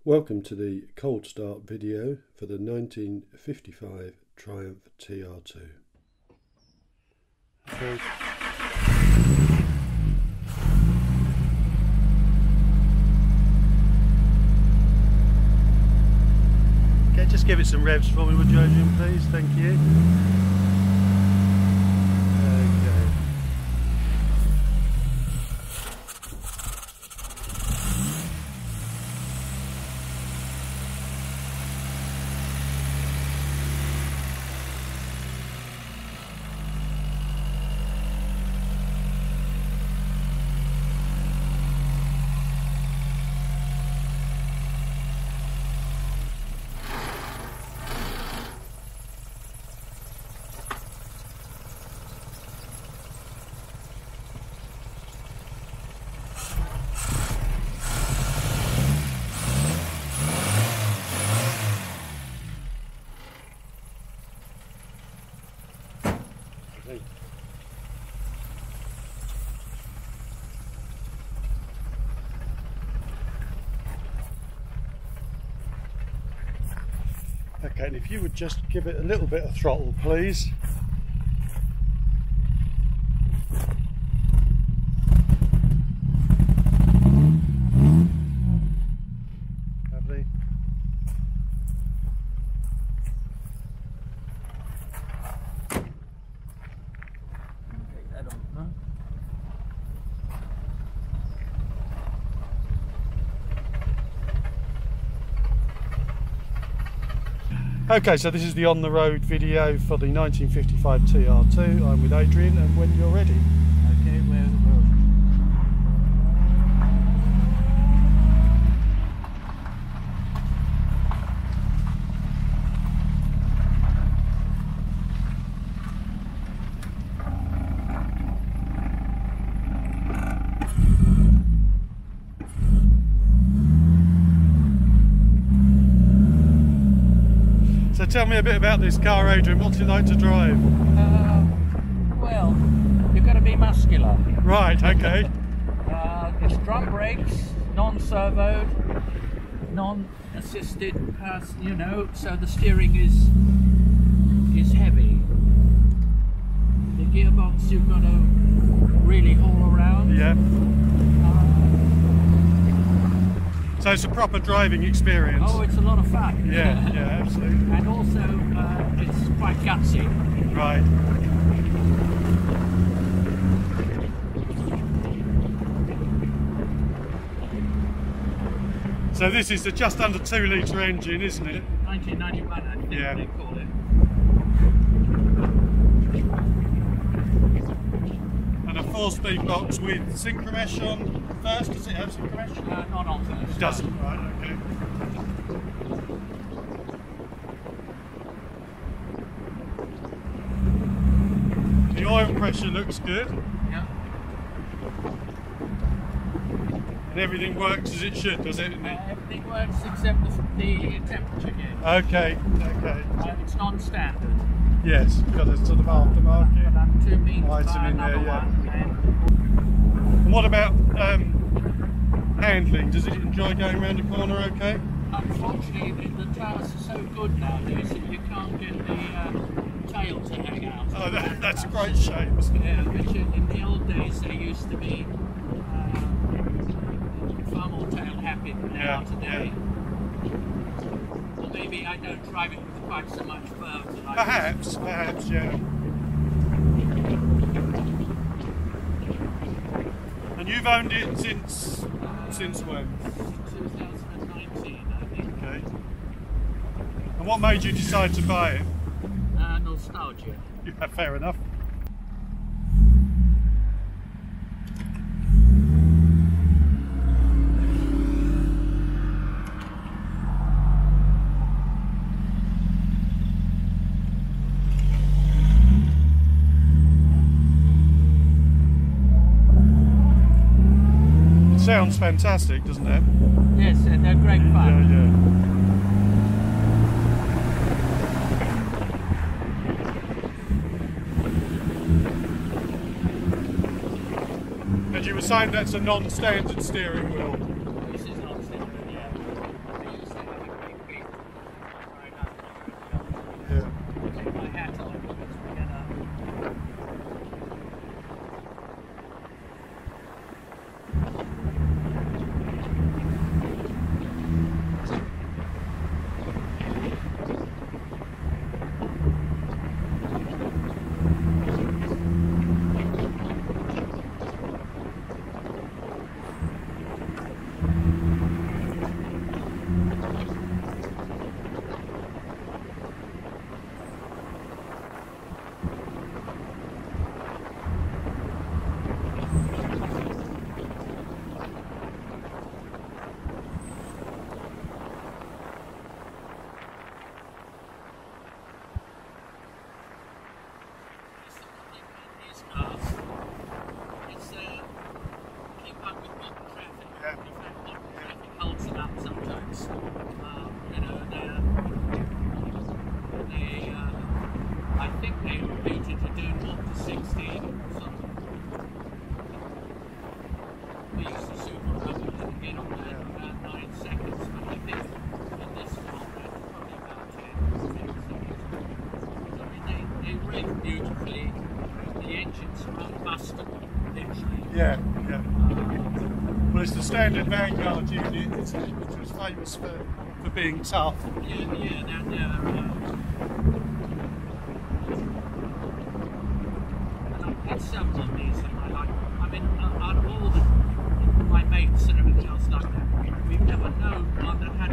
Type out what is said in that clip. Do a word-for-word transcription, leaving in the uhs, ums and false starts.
Welcome to the cold start video for the nineteen fifty-five Triumph T R two. Okay. Okay, just give it some revs for me, would you, Adrian, please? Thank you. Okay, and if you would just give it a little bit of throttle, please. Lovely. Take that on, huh? Okay, so this is the on the road video for the nineteen fifty-five T R two. I'm with Adrian, and when you're ready. Okay, we're, we're So tell me a bit about this car, Adrian. What's it like to drive? Uh, well, you've got to be muscular. Right, okay. Uh, it's drum brakes, non-servoed, non-assisted, pass, you know, so the steering is is heavy. The gearbox you've got to really haul around. Yeah. Uh, So it's a proper driving experience. oh, it's a lot of fun. Yeah, yeah, absolutely. And also, uh, it's quite gutsy. Right. So this is a just under two litre engine, isn't it? nineteen ninety-one, I think Yeah. they call it. And a four-speed box with synchromesh on first. Does it have synchromesh? Uh, not on first. It doesn't. Right, okay. The oil pressure looks good. Yeah. And everything works as it should, does it? Uh, everything works except the, the temperature gauge. Okay, okay. Uh, it's non-standard. Yes, got a sort of aftermarket. But I'm too mean to Item buy in there, another yeah. one. And And what about um, handling? Does it enjoy going around the corner okay? unfortunately, the, the tires are so good nowadays that you can't get the uh, tail to hang out. Oh, that, that's a great shame, isn't it? Yeah, which in, in the old days they used to be uh, far more tail happy than they Yeah, are today. Or maybe I don't drive it with quite so much verve that I Perhaps, perhaps, yeah. And you've owned it since, uh, since when? twenty nineteen, I think. Okay. And what made you decide to buy it? Uh, nostalgia. Yeah, fair enough. It sounds fantastic, doesn't it? Yes, uh, they're great Yeah, fun. yeah. And you were saying that's a non-standard steering wheel. This is not standard, yeah. They Yeah, yeah. Well, it's the standard Vanguard unit, which was famous for, for being tough. Yeah, yeah, that, yeah. And I had several of these in my life. I mean, out of all the, my mates and everything else like that, we've never known one that had